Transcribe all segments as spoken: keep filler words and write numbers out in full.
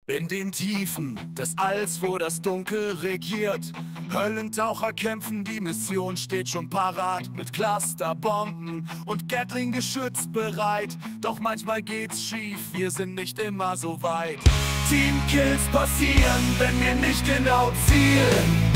In den Tiefen des Alls, wo das Dunkel regiert, Höllentaucher kämpfen, die Mission steht schon parat. Mit Clusterbomben und Gatling-Geschütz bereit. Doch manchmal geht's schief, wir sind nicht immer so weit. Teamkills passieren, wenn wir nicht genau zielen.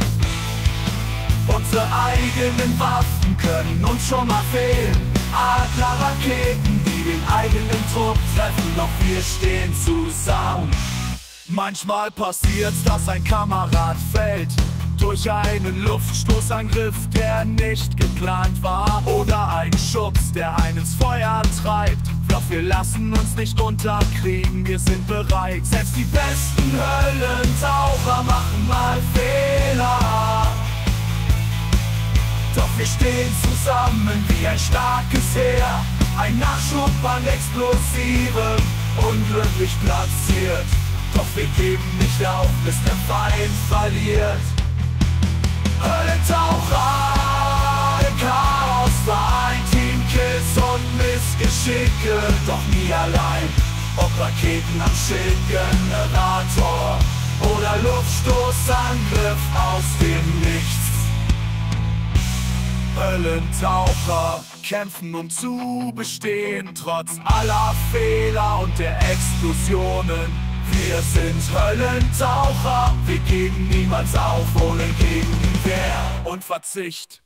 Unsere eigenen Waffen können uns schon mal fehlen. Adler-Raketen, die den eigenen Trupp treffen, doch wir stehen zusammen. Manchmal passiert's, dass ein Kamerad fällt durch einen Luftstoßangriff, der nicht geplant war. Oder ein Schubs, der einen ins Feuer treibt. Doch wir lassen uns nicht unterkriegen, wir sind bereit. Selbst die besten Höllentaucher machen mal Fehler. Doch wir stehen zusammen wie ein starkes Heer. Ein Nachschub an Explosivem, unglücklich platziert. Doch wir geben nicht auf, bis der Feind verliert. Höllentaucher im Chaos vereint, Teamkills und Missgeschicke, doch nie allein. Ob Raketen am Schildgenerator oder Luftstoßangriff aus dem Nichts. Höllentaucher kämpfen, um zu bestehen, trotz aller Fehler und der Explosionen. Wir sind Höllentaucher, wir geben niemals auf ohne Gegenwehr und Verzicht.